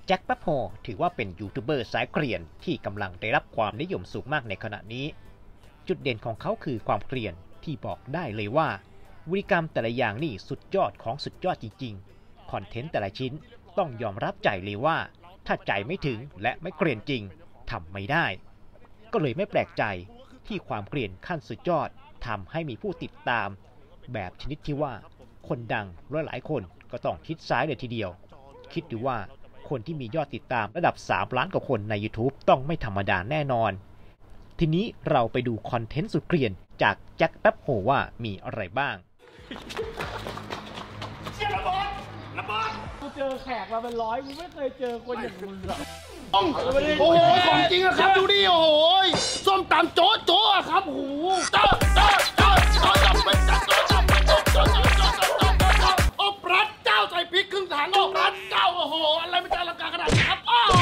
แจ็คแป๊บโฮถือว่าเป็นยูทูบเบอร์สายเกรียนที่กำลังได้รับความนิยมสูงมากในขณะนี้จุดเด่นของเขาคือความเกรียนที่บอกได้เลยว่าวิธีกรรมแต่ละอย่างนี่สุดยอดของสุดยอดจริงๆคอนเทนต์แต่ละชิ้นต้องยอมรับใจเลยว่าถ้าใจไม่ถึงและไม่เกรียนจริงทำไม่ได้ก็เลยไม่แปลกใจที่ความเกรียนขั้นสุดยอดทำให้มีผู้ติดตามแบบชนิดที่ว่าคนดังหลายคนก็ต้องคิดซ้ายเลยทีเดียวคิดดูว่าคนที่มียอดติดตามระดับ3 ล้านกว่าคนใน YouTube ต้องไม่ธรรมดาแน่นอนทีนี้เราไปดูคอนเทนต์สุดเกรียนจากแจ็คแป๊บโฮว่ามีอะไรบ้างกูเจอแขกมาเป็นร้อยกูไม่เคยเจอคนอย่างมึงหรอกโอ้โหของจริงอะครับดูดิโอ้โหส้มตำโจ๊ะโจ๊ะครับโอ้โหโจ๊ะโจ๊ะโจ๊ะโจ๊ะจับเป็นจับโจ๊ะจับเป็นโจ๊ะโจ๊ะโจ๊ะโอ้พระเจ้าใส่พริกครึ่งถังโอ้พระเจ้าโอ้โหอะไรมันจะอลังการขนาดนี้ครับโอ้โห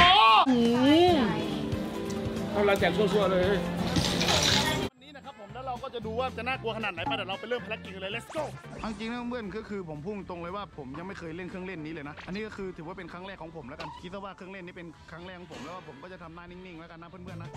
กำลังแจกชัวร์เลยวันนี้นะครับผมแล้วเราก็จะดูว่าจะน่ากลัวขนาดไหนป่ะเดี๋ยวเราไปเริ่มภารกิจกันเลย let's go จริงๆนะเพื่อนก็คือผมพุ่งตรงเลยว่าผมยังไม่เคยเล่นเครื่องเล่นนี้เลยนะอันนี้ก็คือถือว่าเป็นครั้งแรกของผมแล้วกันคิดว่าเครื่องเล่นนี้เป็นครั้งแรกของผมแล้วผมก็จะทำหน้านิ่งๆแล้วกันนะเพื่อนๆนะ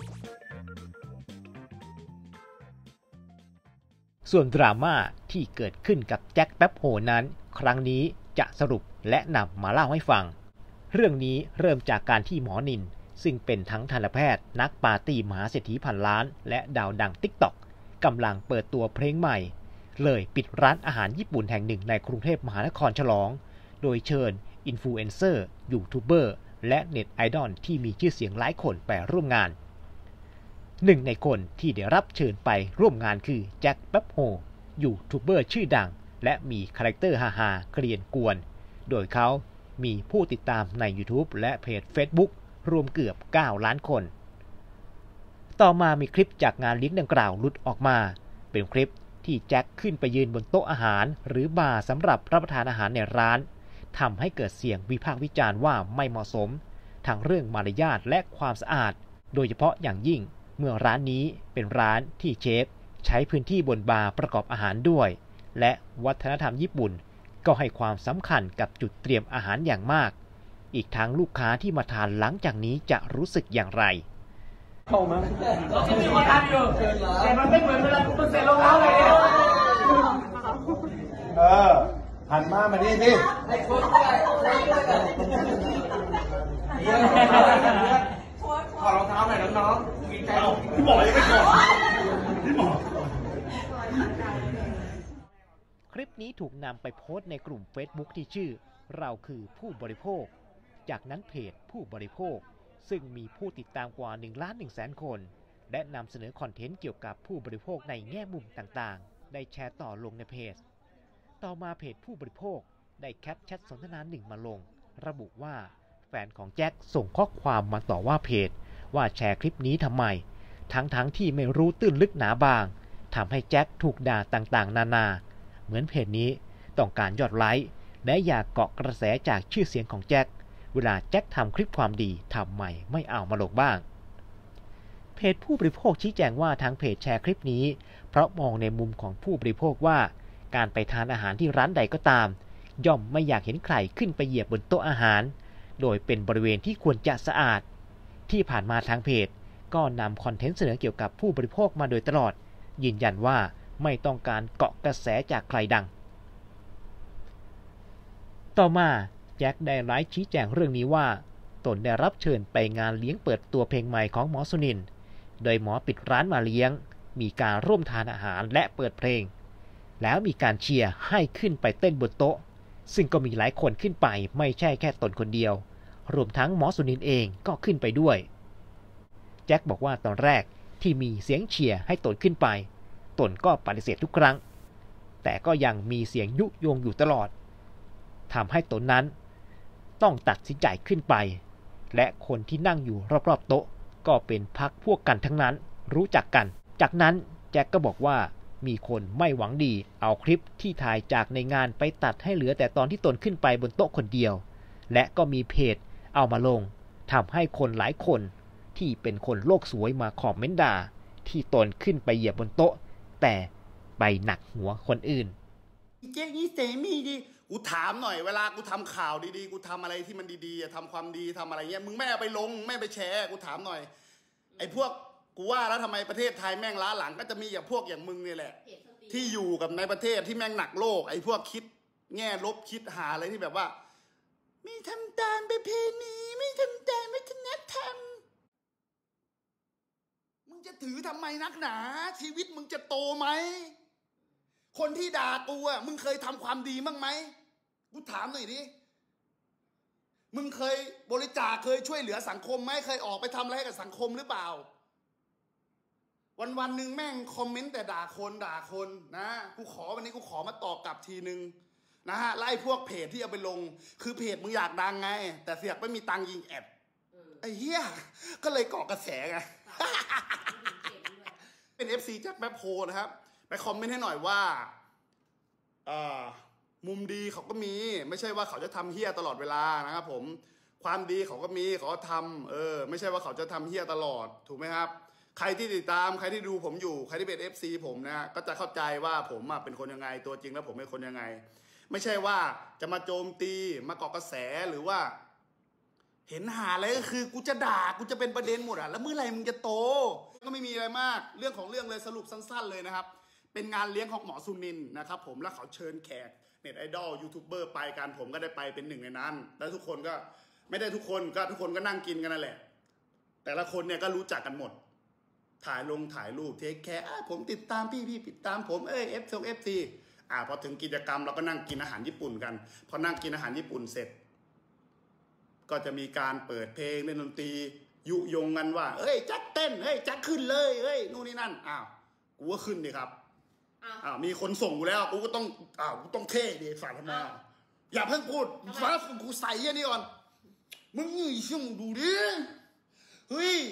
ส่วนดราม่าที่เกิดขึ้นกับแจ็คแป๊บโฮนั้นครั้งนี้จะสรุปและนำมาเล่าให้ฟังเรื่องนี้เริ่มจากการที่หมอนินซึ่งเป็นทั้งทันตแพทย์นักปาร์ตี้มหาเศรษฐีพันล้านและดาวดัง TikTok กำลังเปิดตัวเพลงใหม่เลยปิดร้านอาหารญี่ปุ่นแห่งหนึ่งในกรุงเทพมหานครฉลองโดยเชิญอินฟลูเอนเซอร์ยูทูบเบอร์และเน็ตไอดอลที่มีชื่อเสียงหลายคนไปร่วมงานหนึ่งในคนที่ได้รับเชิญไปร่วมงานคือแจ็คแป๊บโฮยูทูบเบอร์ชื่อดังและมีคาแรคเตอร์ฮาๆเกรียนกวนโดยเขามีผู้ติดตามใน YouTube และเพจ Facebook รวมเกือบ9 ล้านคนต่อมามีคลิปจากงานเลี้ยงดังกล่าวหลุดออกมาเป็นคลิปที่แจ็คขึ้นไปยืนบนโต๊ะอาหารหรือบาร์สำหรับรับประทานอาหารในร้านทำให้เกิดเสียงวิพากษ์วิจารณ์ว่าไม่เหมาะสมทั้งเรื่องมารยาทและความสะอาดโดยเฉพาะอย่างยิ่งเมื่อร้านนี้เป็นร้านที่เชฟใช้พื้นที่บนบาร์ประกอบอาหารด้วยและวัฒนธรรมญี่ปุ่นก็ให้ความสำคัญกับจุดเตรียมอาหารอย่างมากอีกทั้งลูกค้าที่มาทานหลังจากนี้จะรู้สึกอย่างไรเข้ามาจริงๆมาทานอยู่แต่มันไม่เหมือนเวลาคุณเสร็จรองเท้าเลยหันมาดิพี่ขอรองเท้าหน่อยน้องๆมีใจพี่บอกยังไม่ขอพี่บอกคลิปนี้ถูกนำไปโพสต์ในกลุ่ม Facebook ที่ชื่อเราคือผู้บริโภคจากนั้นเพจผู้บริโภคซึ่งมีผู้ติดตามกว่า1,100,000 คนและนำเสนอคอนเทนต์เกี่ยวกับผู้บริโภคในแง่มุมต่างๆได้แชร์ต่อลงในเพจต่อมาเพจผู้บริโภคได้แคปแชทสนทนาหนึ่งมาลงระบุว่าแฟนของแจ็คส่งข้อความมาต่อว่าเพจว่าแชร์คลิปนี้ทำไมทั้งที่ไม่รู้ตื้นลึกหนาบางทำให้แจ็คถูกด่าต่างๆนานาเหมือนเพจนี้ต้องการยอดไลค์และอยากเกาะกระแสจากชื่อเสียงของแจ็คเวลาแจ็คทำคลิปความดีทำไมไม่เอามาลงบ้างเพจผู้บริโภคชี้แจงว่าทางเพจแชร์คลิปนี้เพราะมองในมุมของผู้บริโภคว่าการไปทานอาหารที่ร้านใดก็ตามย่อมไม่อยากเห็นใครขึ้นไปเหยียบบนโต๊ะอาหารโดยเป็นบริเวณที่ควรจะสะอาดที่ผ่านมาทางเพจก็นำคอนเทนต์เสนอเกี่ยวกับผู้บริโภคมาโดยตลอดยืนยันว่าไม่ต้องการเกาะกระแสจากใครดังต่อมาแจ็คได้ไลฟ์ชี้แจงเรื่องนี้ว่าตนได้รับเชิญไปงานเลี้ยงเปิดตัวเพลงใหม่ของหมอสุนินท์โดยหมอปิดร้านมาเลี้ยงมีการร่วมทานอาหารและเปิดเพลงแล้วมีการเชียร์ให้ขึ้นไปเต้นบนโต๊ะซึ่งก็มีหลายคนขึ้นไปไม่ใช่แค่ตนคนเดียวรวมทั้งหมอสุนินท์เองก็ขึ้นไปด้วยแจ็คบอกว่าตอนแรกที่มีเสียงเชียร์ให้ตนขึ้นไปตนก็ปฏิเสธทุกครั้งแต่ก็ยังมีเสียงยุยงอยู่ตลอดทำให้ตนนั้นต้องตัดสินใจขึ้นไปและคนที่นั่งอยู่รอบๆโต๊ะก็เป็นพรรคพวกกันทั้งนั้นรู้จักกันจากนั้นแจ็คก็บอกว่ามีคนไม่หวังดีเอาคลิปที่ถ่ายจากในงานไปตัดให้เหลือแต่ตอนที่ตนขึ้นไปบนโต๊ะคนเดียวและก็มีเพจเอามาลงทำให้คนหลายคนที่เป็นคนโลกสวยมาคอมเมนต์ด่าที่ตนขึ้นไปเหยียบบนโต๊ะแต่ไปหนักหัวคนอื่นแจ็คนี่เสมีดีกูถามหน่อยเวลากูทำข่าวดีๆกูทำอะไรที่มันดีๆทำความดีทำอะไรเงี้ยมึงไม่เอาไปลงไม่ไปแชร์กูถามหน่อยไอ้พวกกูว่าแล้วทำไมประเทศไทยแม่งล้าหลังก็จะมีอย่างพวกอย่างมึงนี่แหละที่อยู่กับในประเทศที่แม่งหนักโลกไอ้พวกคิดแง่ลบคิดหาอะไรที่แบบว่าไม่ทำตามประเพณีไม่ทำตามวัฒนธรรมมึงจะถือทำไมนักหนาชีวิตมึงจะโตไหมคนที่ด่ากูอ่ะมึงเคยทำความดีบ้างไหมกูถามหน่อยดิมึงเคยบริจาคเคยช่วยเหลือสังคมไหมเคยออกไปทำอะไรให้กับสังคมหรือเปล่าวันหนึ่งแม่งคอมเมนต์แต่ด่าคนนะกูขอวันนี้กูขอมาตอบกลับทีนึงนะฮะไล่พวกเพจที่เอาไปลงคือเพจมึงอยากดังไงแต่เสียกไม่มีตังยิงแอดไอ้เหี้ยก็เลยเกาะกระแสไง เป็น FC จากแป๊บโพนะครับไปคอมเมนต์ให้หน่อยว่ามุมดีเขาก็มีไม่ใช่ว่าเขาจะทำเหี้ยตลอดเวลานะครับผมความดีเขาก็มีเขาก็ทำไม่ใช่ว่าเขาจะทำเหี้ยตลอดถูกไหมครับใครที่ติดตามใครที่ดูผมอยู่ใครที่เป็น FC ผมนะก็จะเข้าใจว่าผมเป็นคนยังไงตัวจริงแล้วผมเป็นคนยังไงไม่ใช่ว่าจะมาโจมตีมาเกาะกระแสหรือว่าเห็นหาอะไรก็คือกูจะด่ากูจะเป็นประเด็นหมดแล้วเมื่อไหร่มึงจะโตก็ไม่มีอะไรมากเรื่องของเรื่องเลยสรุปสั้นๆเลยนะครับเป็นงานเลี้ยงของหมอสุนินท์นะครับผมแล้วเขาเชิญแขกเน็ตไอดอลยูทูบเบอร์ไปกันผมก็ได้ไปเป็นหนึ่งในนั้นแล้วทุกคนก็ไม่ได้ทุกคนก็นั่งกินกันนั่นแหละแต่ละคนเนี่ยก็รู้จักกันหมดถ่ายรูปเทคแคร์ผมติดตามพี่ติดตามผมFC พอถึงกิจกรรมเราก็นั่งกินอาหารญี่ปุ่นกันพอนั่งกินอาหารญี่ปุ่นเสร็จก็จะมีการเปิดเพลงเล่นดนตรียุยงกันว่าแจ็คเต้นแจ็คขึ้นเลยนู่นนี่นั่นกูก็ขึ้นดิครับมีคนส่งกูแล้วกูก็ต้องกูต้องเท่ดิฝากทำไมอย่าเพิ่งพูดฟ้ากูใส่ยันนี่ก่อนมึงช่างดูดิเฮ้ย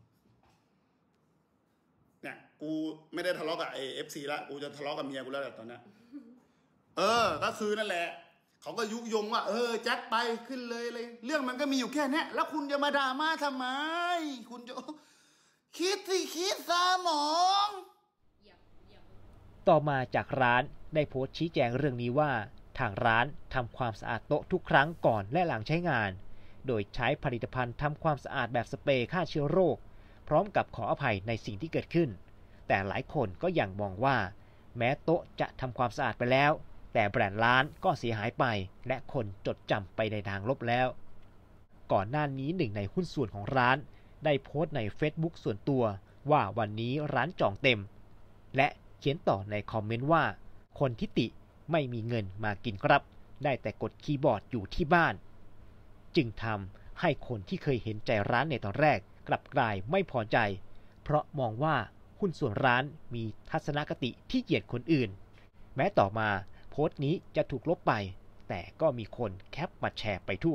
เนี่ยกูไม่ได้ทะเลาะกับFC ละกูจะทะเลาะกับเมียกูแล้วตอนนี้ก็คือนั่นแหละเขาก็ยุยงว่าแจ็คไปขึ้นเลยเรื่องมันก็มีอยู่แค่นี้แล้วคุณจะมาด่ามาทำไมคุณจะคิดสมองต่อมาจากร้านได้โพสต์ชี้แจงเรื่องนี้ว่าทางร้านทำความสะอาดโต๊ะทุกครั้งก่อนและหลังใช้งานโดยใช้ผลิตภัณฑ์ทำความสะอาดแบบสเปรย์ฆ่าเชื้อโรคพร้อมกับขออภัยในสิ่งที่เกิดขึ้นแต่หลายคนก็ยังมองว่าแม้โต๊ะจะทำความสะอาดไปแล้วแต่แบรนด์ร้านก็เสียหายไปและคนจดจำไปในทางลบแล้วก่อนหน้านี้หนึ่งในหุ้นส่วนของร้านได้โพสต์ใน Facebook ส่วนตัวว่าวันนี้ร้านจองเต็มและเขียนต่อในคอมเมนต์ว่าคนที่ติไม่มีเงินมากินครับได้แต่กดคีย์บอร์ดอยู่ที่บ้านจึงทำให้คนที่เคยเห็นใจร้านในตอนแรกกลับกลายไม่พอใจเพราะมองว่าหุ้นส่วนร้านมีทัศนคติที่เหยียดคนอื่นแม้ต่อมาโพสต์นี้จะถูกลบไปแต่ก็มีคนแคปมาแชร์ไปทั่ว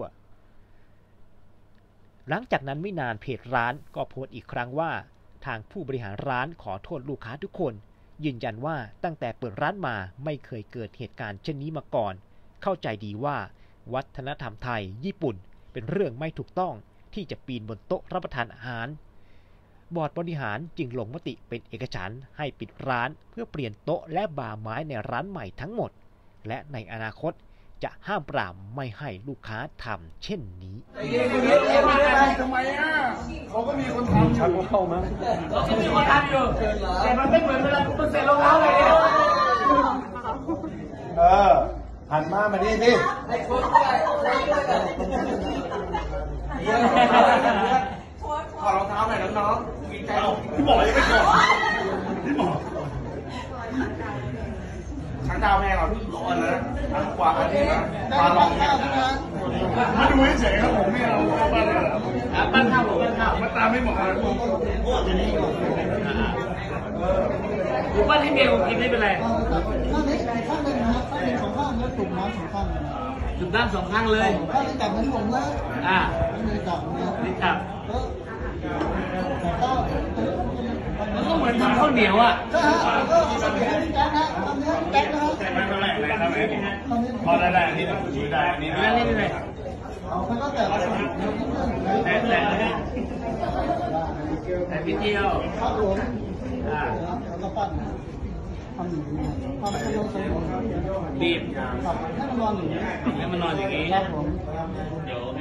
หลังจากนั้นไม่นานเพจร้านก็โพสต์อีกครั้งว่าทางผู้บริหารร้านขอโทษลูกค้าทุกคนยืนยันว่าตั้งแต่เปิดร้านมาไม่เคยเกิดเหตุการณ์เช่นนี้มาก่อนเข้าใจดีว่าวัฒนธรรมไทยญี่ปุ่นเป็นเรื่องไม่ถูกต้องที่จะปีนบนโต๊ะรับประทานอาหารบอร์ดบริหารจึงลงมติเป็นเอกฉันท์ให้ปิดร้านเพื่อเปลี่ยนโต๊ะและบาร์ไม้ในร้านใหม่ทั้งหมดและในอนาคตจะห้ามปรามไม่ให้ลูกค้าทำเช่นนี้ทำไมเขาก็มีคนทำชักเข้ามาเขาก็มีคนทำอยู่แต่มันไม่เหมือนเวลาคุณใส่รองเท้าเลยหันมาดิสิถอดรองเท้าหน่อยน้องๆมีใจพี่หมอยังไม่ก่อนพี่หมอช้างดาวแพงเหรอพี่ร้อนนะทางขวาอันนี้นะมาลองมาดูเฉยๆครับผมไม่เอาปั้นข้าวหรือปั้นข้าวมาตามไม่หมดหรือปั้นให้เมียผมกินไม่เป็นไรข้างนี้ข้างหนึ่งนะครับข้างหนึ่งสองข้างแล้วตุ่มน้ำสองข้างจุดด้านสองข้างเลยข้างนี้จับเหมือนผมเลยไม่มีจับนี่จับมันก็เหมือนทำข้าวเหนียวอ่ะใช่ฮะก็ทำเนื้อแก๊กนะทำเนื้อแก๊กนะครับใช่ไหมเท่าไหร่พอได้อันนี้ต้องดูได้อันนี้นี่เลยมันก็แต่วิดีโอครับผมแล้วก็ปั้นทำอย่างนี้ทำให้เราสมบูรณ์บีบครับให้มันนอนอย่างนี้ให้มันนอนอย่างนี้ครับผมเดี๋ยว